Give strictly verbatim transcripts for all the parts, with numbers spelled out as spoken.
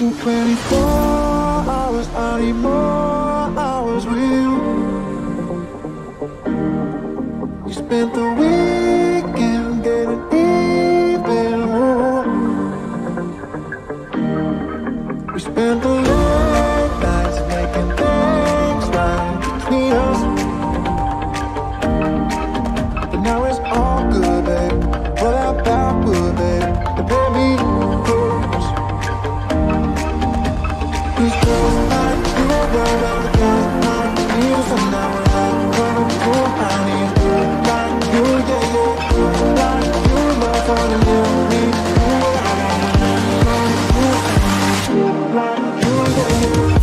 twenty-four hours, I need more hours with you. We spent the weekend getting even more. We spent the late nights making things right between us. But now it's all good, babe. Pull that backward, babe, and play me close. These girls like you, girl, all the girls like me. So now we're like running through. I need good like you, yeah, yeah. Good like you, love all the little me. Running through, good like you, yeah, yeah.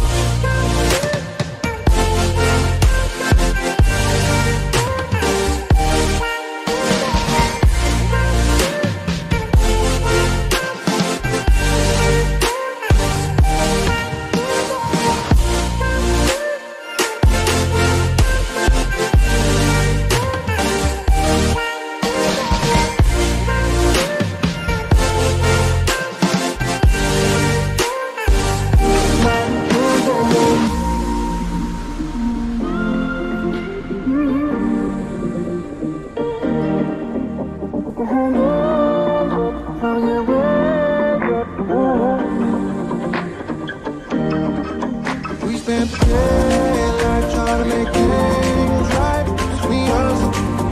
We spent the daylight trying to make things right between us.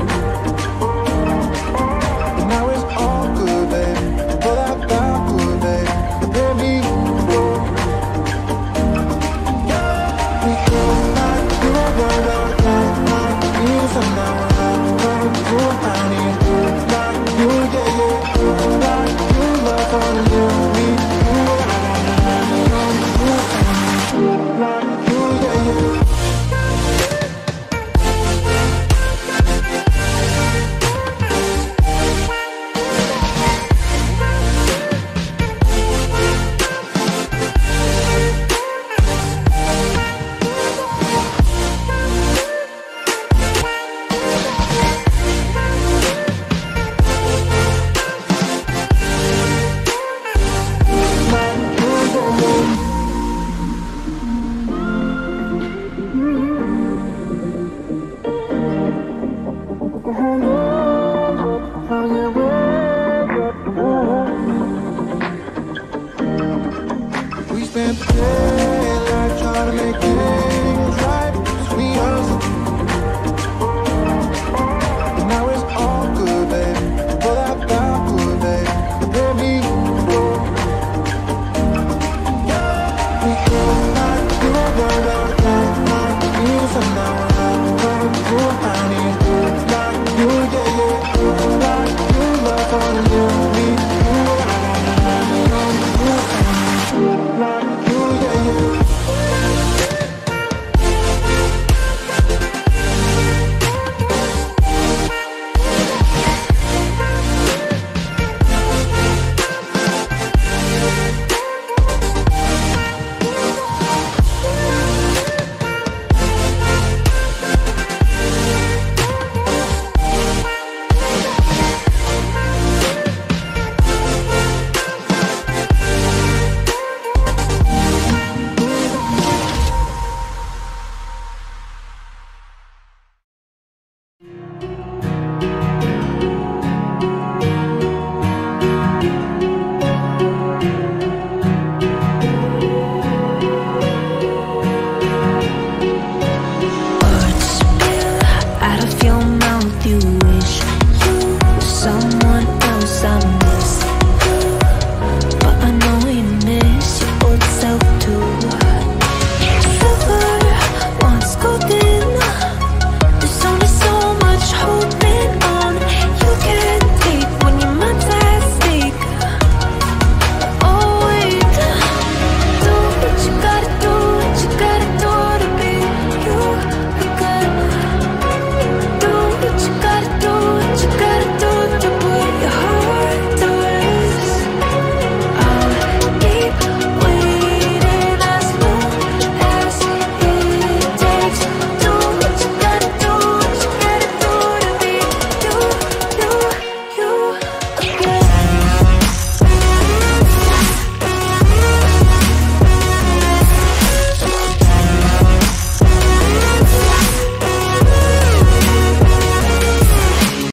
But now it's all good, babe. Pull that backward, babe, and let me go. We go like you, girl, all the like me. So now we're like running through. I need good like you, yeah, yeah. Good like you, love all the little me. Running through, good like you, yeah, yeah. We spent the daylight trying to make it